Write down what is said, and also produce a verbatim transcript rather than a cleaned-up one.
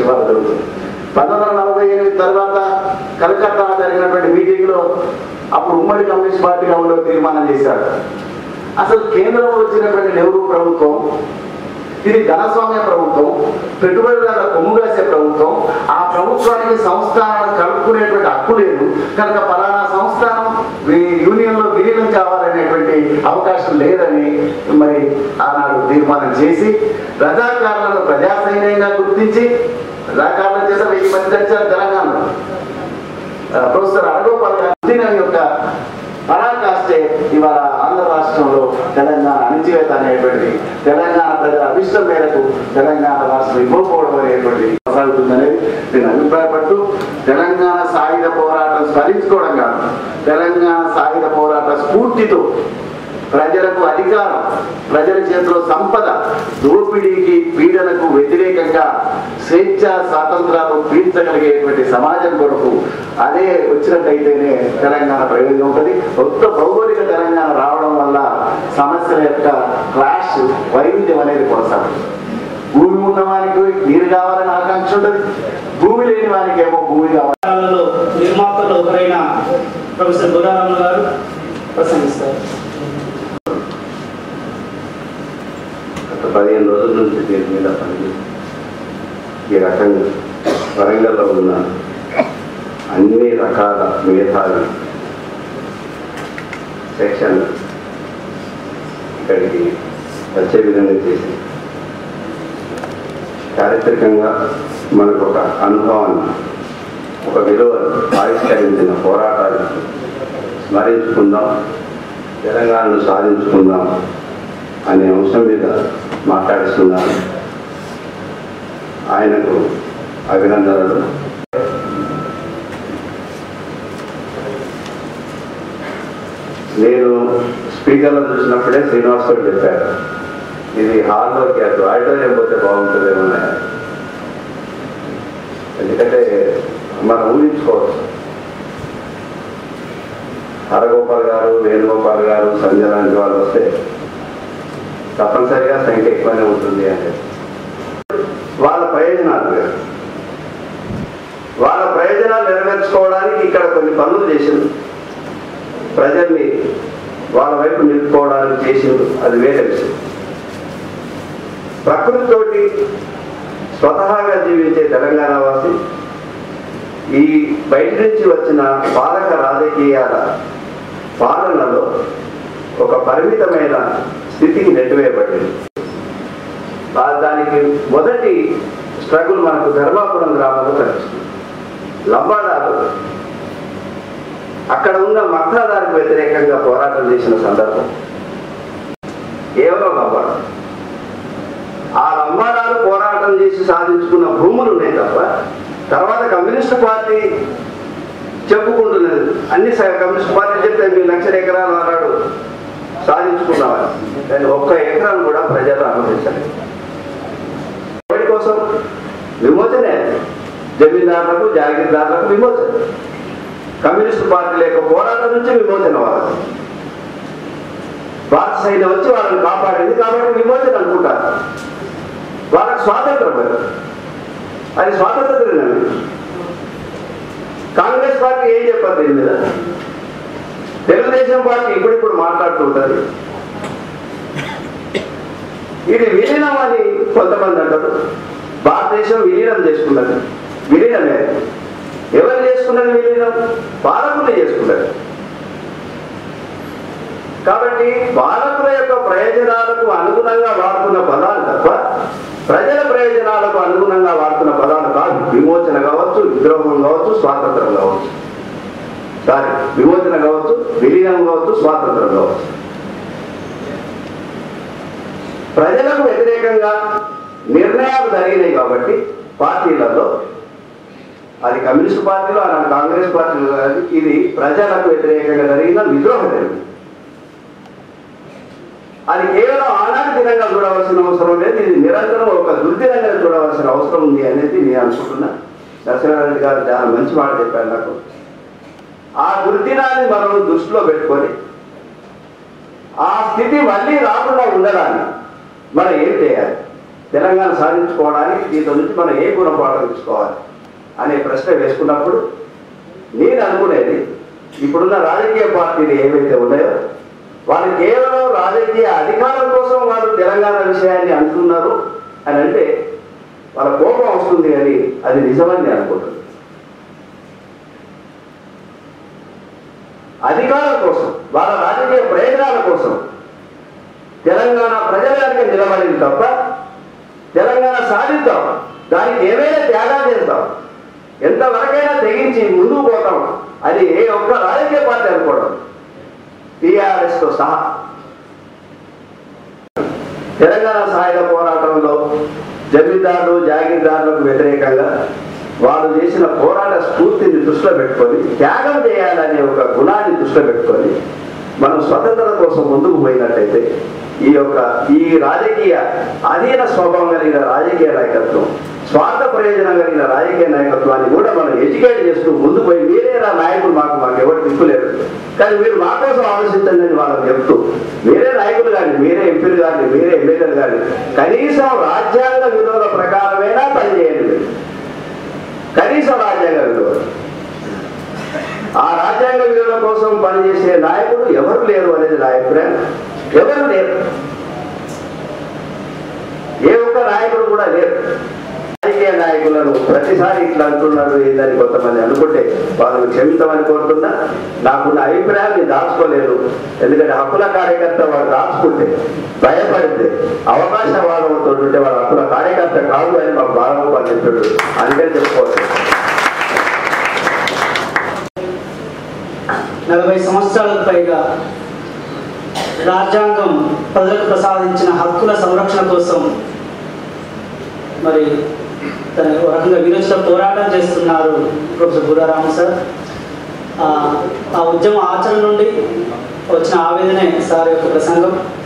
సభ జరుగుతుంది. పంతొమ్మిది వందల నలభై ఎనిమిది తర్వాత కలకత్తా జరిగినటువంటి మీటింగ్లో అప్పుడు ఉమ్మడి కమ్యూనిస్ట్ పార్టీగా ఉండే తీర్మానం చేశారు. అసలు కేంద్రంలో వచ్చినటువంటి నెహ్రూ ప్రభుత్వం ఇది ధనస్వామ్య ప్రభుత్వం, పెట్టుబడిదారుల కొమ్ముగాసే ప్రభుత్వం. ఆ ప్రభుత్వానికి సంస్థానాలను కలుపుకునేటువంటి హక్కు లేదు కనుక పలానా సంస్థానం యూనియన్లో విలీనం కావాలనేటువంటి అవకాశం లేదని మరి ఆనాడు తీర్మానం చేసి రజాకారులను ప్రజా సైన్యంగా గుర్తించి రజాకారుల చేత వెయ్యి మంది చచ్చారు తెలంగాణలో. ప్రొఫెసర్ హరగోపాల్ గారి యొక్క పరాకాష్టే ఇవాళ ఆంధ్ర రాష్ట్రంలో తెలంగాణ అణిచివేత అనేటువంటి తెలంగాణ ప్రజల అభిష్టం మేరకు తెలంగాణ రాష్ట్రం ఇవ్వకపోవడం అనేటువంటి కొనసాగుతుందనేది నేను అభిప్రాయపడుతూ తెలంగాణ సాయుధ పోరాటం స్మరించుకోవడం కాదు, తెలంగాణ సాయుధ పోరాట స్ఫూర్తితో ప్రజలకు అధికారం, ప్రజల చేతిలో సంపద, దోపిడీకి పీడనకు వ్యతిరేకంగా స్వేచ్ఛ స్వాతంత్రాలు పీల్చగలిగేటువంటి సమాజం కొరకు అదే వచ్చినట్టయితేనే తెలంగాణ ప్రయోజనం ఉంటుంది. కొత్త భౌగోళిక తెలంగాణ రావడం వల్ల సమస్యల యొక్క క్లాష్ వైవిధ్యం అనేది కొనసాగుతుంది. భూమి ఉన్న వానికి నీరు కావాలని ఆకాంక్ష ఉంటుంది, భూమి లేని వానికి ఏమో భూమి కావాలి. నిర్మాతలు ఒకరైన ప్రొఫెసర్ బుర్రారాము గారు ప్రసంగిస్తారు. పదిహేను రోజుల నుంచి దీని మీద పని ఈ రకంగా వరంగల్లో ఉన్న అన్ని రకాల మేధావి సెక్షన్ ఇక్కడికి వచ్చే విధంగా చేసి చారిత్రకంగా మనకు ఒక అనుభవాన్ని, ఒక విలువను ఆవిష్కరించిన పోరాటాలు స్మరించుకుందాం, తెలంగాణను సాధించుకుందాం అనే అంశం మీద మాట్లాడుతున్నాను. ఆయనకు అభినందనలు. నేను స్పీకర్లో చూసినప్పుడే శ్రీనివాసరావు చెప్పారు, ఇది హాల్లోకి అటు ఆడిటోరియం పోతే బాగుంటుందేమో. ఎందుకంటే మనం ఊహించుకోవచ్చు, హరగోపాల్ గారు, వేణుగోపాల్ గారు, సంధ్య లాంటి వాళ్ళు వస్తే తప్పనిసరిగా సంఖ్య ఎక్కువనే ఉంటుంది అంటే వాళ్ళ ప్రయోజనాలు వాళ్ళ ప్రయోజనాలు నెరవేర్చుకోవడానికి ఇక్కడ కొన్ని పనులు చేసింది, ప్రజల్ని వాళ్ళ వైపు నిలుపుకోవడానికి చేసింది, అది వేరే విషయం. ప్రకృతితోటి స్వతహాగా జీవించే తెలంగాణ వాసి ఈ బయట నుంచి వచ్చిన పాలక రాజకీయాల పాలనలో ఒక పరిమితమైన స్థితికి నెట్టివేయబడింది. దానికి మొదటి స్ట్రగుల్ మనకు ధర్మాపురం గ్రామంలో కనిపిస్తుంది. లంబాడాలు అక్కడ ఉన్న మక్తాదారికి వ్యతిరేకంగా పోరాటం చేసిన సందర్భం కేవలం లంబాడ. ఆ లంబాడాలు పోరాటం చేసి సాధించుకున్న భూములు ఉన్నాయి తప్ప తర్వాత కమ్యూనిస్టు పార్టీ చెప్పుకుంటున్నది. అన్ని కమ్యూనిస్టు పార్టీ చెప్తే మీ లక్షల ఎకరాలు అన్నాడు సాధించుకున్నవారు, కానీ ఒక్క ఎకరాలు కూడా ప్రజలు అనుభవించలేదు. ఎవరి కోసం? విమోచనే. జమీందారులకు, జాగీర్దారులకు విమోచన. కమ్యూనిస్టు పార్టీ యొక్క పోరాటం నుంచి విమోచన వాళ్ళకి. భారత సైన్యం వచ్చి వాళ్ళని కాపాడింది కాబట్టి విమోచన అనుకుంటారు. వాళ్ళకి స్వాతంత్రం అది స్వాతంత్ర దినమే. కాంగ్రెస్ పార్టీ ఏం చెప్పారు దీని మీద? తెలుగుదేశం పార్టీ ఇప్పుడిప్పుడు మాట్లాడుతుంటుంది. ఇది విలీనం అని కొంతమంది అంటారు. భారతదేశం విలీనం చేసుకున్నది. విలీనమే. ఎవరు చేసుకున్నది విలీనం? పాలకులు చేసుకున్నది. కాబట్టి పాలకుల యొక్క ప్రయోజనాలకు అనుగుణంగా వాడుతున్న పదాలు తప్ప ప్రజల ప్రయోజనాలకు అనుగుణంగా వాడుతున్న పదాలు కాదు. విమోచన కావచ్చు, విద్రోహం కావచ్చు, స్వాతంత్రం కావచ్చు. సారీ, విమోచన కావచ్చు, విలీనం కావచ్చు, స్వాతంత్రం కావచ్చు. ప్రజలకు వ్యతిరేకంగా నిర్ణయాలు జరిగినాయి కాబట్టి పార్టీలలో, అది కమ్యూనిస్టు పార్టీలో, అలాంటి కాంగ్రెస్ పార్టీలో కానీ ఇది ప్రజలకు వ్యతిరేకంగా జరిగిన విద్రోహం జరిగింది. అది కేవలం ఆనాటి దినంగా చూడవలసిన అవసరం లేదు, ఇది నిరంతరం ఒక దుర్దినంగా చూడవలసిన అవసరం ఉంది అనేది నేను అనుకుంటున్నా. నరసింహారెడ్డి గారు చాలా మంచి మాట చెప్పారు నాకు. ఆ దుర్దినాన్ని మనం దృష్టిలో పెట్టుకొని ఆ స్థితి మళ్ళీ రాకుండా ఉండడానికి మనం ఏం చేయాలి? తెలంగాణ సాధించుకోవడానికి దీంతో నుంచి మనం ఏ గుణపాఠం తీసుకోవాలి అనే ప్రశ్న వేసుకున్నప్పుడు నేను అనుకునేది ఇప్పుడున్న రాజకీయ పార్టీలు ఏవైతే ఉన్నాయో వాళ్ళు కేవలం రాజకీయ అధికారం కోసం వాళ్ళు తెలంగాణ విషయాన్ని అంటున్నారు అని అంటే వాళ్ళ కోపం వస్తుంది అని అది నిజమని నేను అనుకుంటున్నాను. అధికారం కోసం వాళ్ళ రాజకీయ ప్రయోజనాల కోసం తెలంగాణ ప్రజలకి నిలబడింది తప్ప తెలంగాణ సాధిద్దాం, దానికి ఏమైనా త్యాగాలు చేస్తాం, ఎంతవరకైనా తెగించి ముందుకు పోతాం అది ఏ ఒక్క రాజకీయ పార్టీ అనుకోవడం టీఆర్ఎస్తో సహా. తెలంగాణ సాయుధ పోరాటంలో జమీందారులు జాగీర్దారులకు వ్యతిరేకంగా వాళ్ళు చేసిన పోరాట స్ఫూర్తిని దృష్టిలో పెట్టుకొని త్యాగం చేయాలనే ఒక గుణాన్ని దృష్టిలో పెట్టుకొని మనం స్వతంత్రత కోసం ముందుకు పోయినట్టయితే ఈ యొక్క ఈ రాజకీయ అధీన స్వభావం కలిగిన రాజకీయ నాయకత్వం, స్వార్థ ప్రయోజనం కలిగిన రాజకీయ నాయకత్వాన్ని కూడా మనం ఎడ్యుకేట్ చేస్తూ ముందు పోయి మీరే రా నాయకులు, మాకు మాకు ఎవరు దిక్కులేరు కానీ మీరు మా కోసం ఆలోచించండి అని వాళ్ళకి చెప్తూ మీరే నాయకులు కానీ మీరే ఎంపీలు కానీ మీరే ఎమ్మెల్యేలు కానీ కనీసం రాజ్యాంగ విలువల ప్రకారమైనా పనిచేయండి. కనీసం రాజ్యాంగ విలువలు, ఆ రాజ్యాంగ విలువల కోసం పనిచేసే నాయకుడు ఎవరు లేరు అనేది నా అభిప్రాయం. ఎవరు లేరు, ఏ ఒక్క నాయకుడు కూడా లేరు. రాజకీయ నాయకులను ప్రతిసారి ఇట్లా అంటున్నారు ఏందని కొంతమంది అనుకుంటే వాళ్ళని క్షమించమని కోరుతున్నా. నాకున్న అభిప్రాయాన్ని దాచుకోలేదు, ఎందుకంటే హక్కుల కార్యకర్త వాడు దాచుకుంటే భయపడితే అవకాశవాదంతో ఉంటే వాడు హక్కుల కార్యకర్త కాదు అని మా బాలగోపాల్ చెప్పాడు. అందుకని చెప్పుకోవచ్చు. నలభై సంవత్సరాలకు పైగా రాజ్యాంగం ప్రజలకు ప్రసాదించిన హక్కుల సంరక్షణ కోసం మరి తన రకంగా విరోచన పోరాటం చేస్తున్నారు ప్రొఫెసర్ బుర్రారామ్ సార్. ఆ ఉద్యమ ఆచరణ నుండి వచ్చిన ఆవేదనే సార్ యొక్క ప్రసంగం.